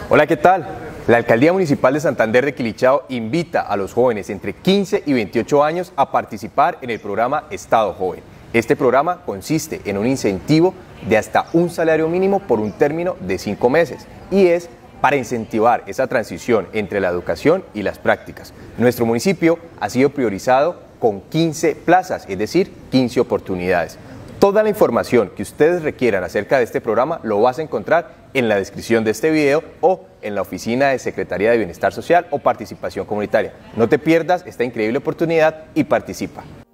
Hola, ¿qué tal? La Alcaldía Municipal de Santander de Quilichao invita a los jóvenes entre 15 y 28 años a participar en el programa Estado Joven. Este programa consiste en un incentivo de hasta un salario mínimo por un término de 5 meses y es para incentivar esa transición entre la educación y las prácticas. Nuestro municipio ha sido priorizado con 15 plazas, es decir, 15 oportunidades. Toda la información que ustedes requieran acerca de este programa lo vas a encontrar en la descripción de este video o en la oficina de Secretaría de Bienestar Social o Participación Comunitaria. No te pierdas esta increíble oportunidad y participa.